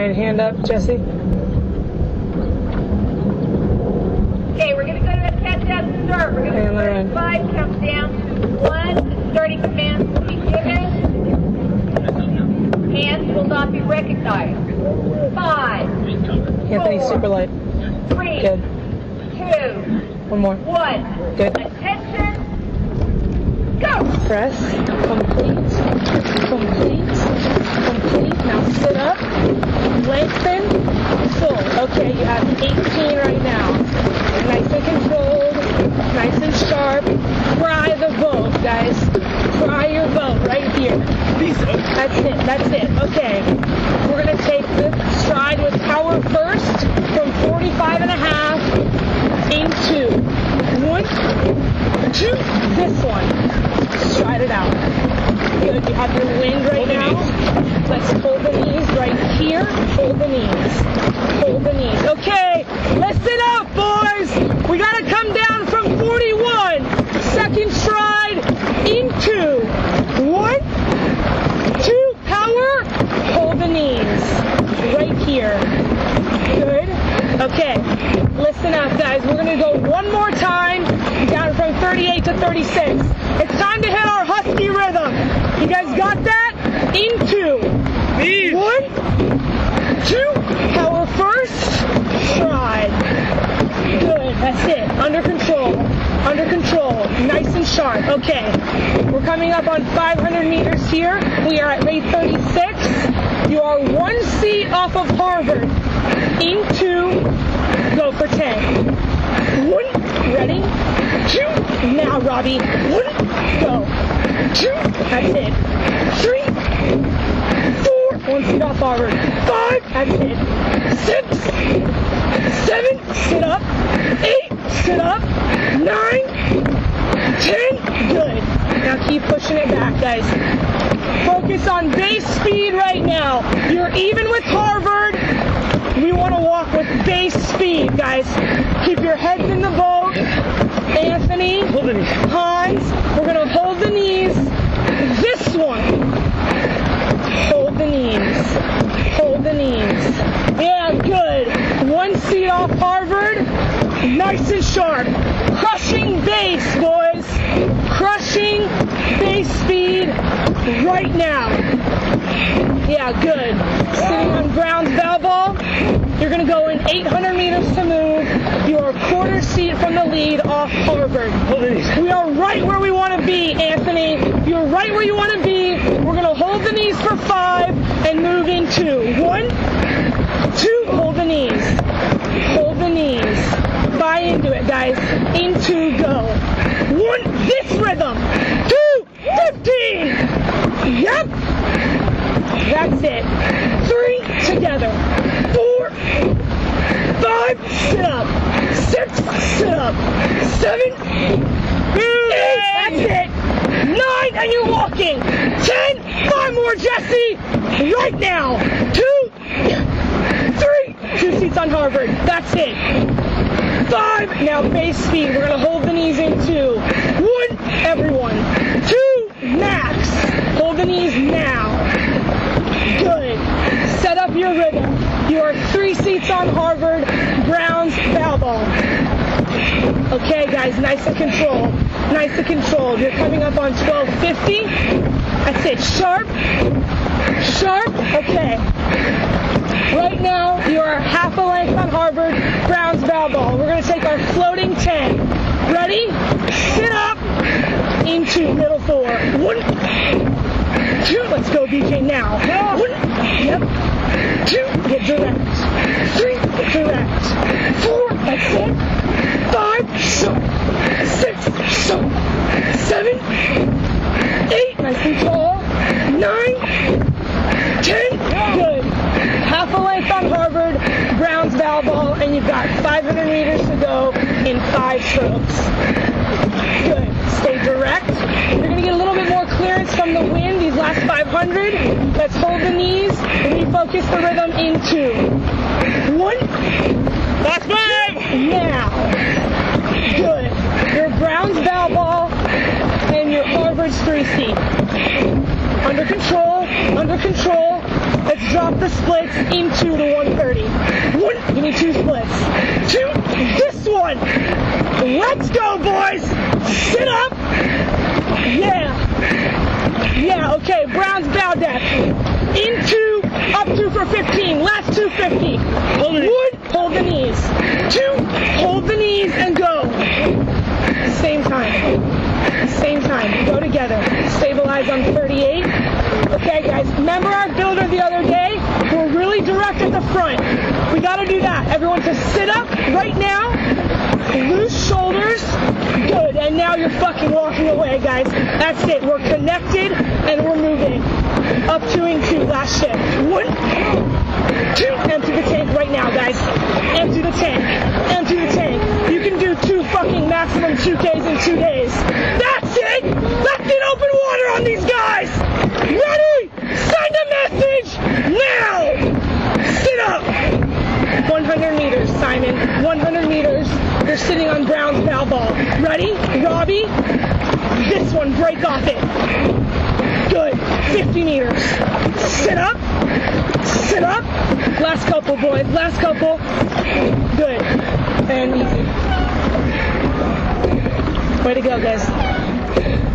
Okay, and hand up, Jesse. Okay, we're going to go to the countdown start. We're going to start at 5, count down to 1. The starting commands will be given. Hands will not be recognized. 5, Anthony, 4, super light. 3, Good. 2, One more. 1. Good. Attention. Go. Press. Complete. Complete. Complete. Now sit up. Lengthen. Full. Okay, you have 18 right now. Nice and controlled. Nice and sharp. Pry the boat, guys. Pry your boat right here. That's it. That's it. Okay. We're going to take the stride with power first from 45.5 into 1, 2, this one. Stride it out. Good. You have your wind right now. Let's hold the knees right here. Hold the knees. Hold the knees. Okay. Listen up, boys. We got to come down from 41. Second stride into 1, 2, power. Hold the knees. Right here. Good. Okay. Listen up, guys. We're going to go one more time. Down from 38 to 36. It's time to hit our husky rhythm. You guys got that? Into 1, 2, power first, stride. Good, that's it. Under control. Under control. Nice and sharp. Okay. We're coming up on 500 meters here. We are at rate 36. You are 1 seat off of Harvard. Into, go for 10. 1, ready? 2, now Robbie. 1, go. 2, that's it. 3, 4, 1 seat off Harvard. 5, that's it. 6, 7, sit up. 8, sit up. 9, 10, good. Now keep pushing it back, guys. Focus on base speed right now. You're even with Harvard. We want to walk with base speed, guys. Keep your heads in the boat. Anthony, Hans, we're going to hold the knees. This one. Hold the knees. Hold the knees. Yeah, good. 1 seat off Harvard. Nice and sharp. Crushing base, boys. Crushing base speed right now. Yeah, good. Sitting on Brown's bow ball. You're going to go in 800 meters to move. You are quarter seat from the lead off Harvard. We are right where we want to be, Anthony. You're right where you want to be. We're going to hold the knees for 5 and move into 1, 2, hold the knees. Hold the knees. Buy into it, guys. Into, go. 1, this rhythm. 2, 15. Yep. That's it. 3, together. 4, 5, sit up. 6, sit up. 7, 8, that's it. 9, and you're walking. 10, 5 more, Jesse. Right now. 2, 3, 2 seats on Harvard. That's it. 5, now base speed. We're going to hold the knees in 2. 1, everyone. 2, max. Hold the knees now. Good. Set up your rhythm. You are 3 seats on Harvard. Brown's bow ball. Okay, guys, nice and controlled. Nice and controlled. You're coming up on 1250. That's it. Sharp. Sharp. Okay. Right now, you are half a length on Harvard. Brown's bow ball. We're going to take our floating 10. Ready? Sit up. Into middle 4. 1, 2, let's go, BJ, now. 1, yep. 2, get direct. 3, get direct. 4, that's it. 5, sharp. 6, sharp. 7, 8, nice and tall. 9, 10, good. Half a length on Harvard, Brown's bow ball, and you've got 500 meters to go in 5 strokes. Good. Stay direct. You're going to get a little bit more clearance from the wind these last 500. Let's hold the knees. Refocus the rhythm in 2. 1. Last 5. Now. Good. Your Brown's bow ball and your Harvard's 3 seat. Under control. Under control. Let's drop the splits into the 130. One, give me 2 splits. 2, this one. Let's go, boys. Sit up. Yeah, okay, Brown's bow deck. Into, up 2 for 15. Last 250. Hold the knees. 2, hold the knees and go. Same time. Go together. Stabilize on 38. Okay, guys, remember our builder the other day? We're really direct at the front. We got to do that. Everyone to sit up right now. Loose shoulders. Good. And now you're fucking walking away, guys. That's it. We're connected and we're moving. Up 2 and 2. Last shift. 1, 2. Empty the tank right now, guys. Empty the tank. You can do 2 fucking maximum 2Ks in 2 days. That's it. Let's get open water on these guys. Ready? Send a message now. Sit up. 100 meters, Simon. 100 meters. You're sitting on Brown's bow ball. Ready? Robbie? This one, break off it. Good. 50 meters. Sit up. Last couple, boys. Last couple. Good. And easy. Way to go, guys.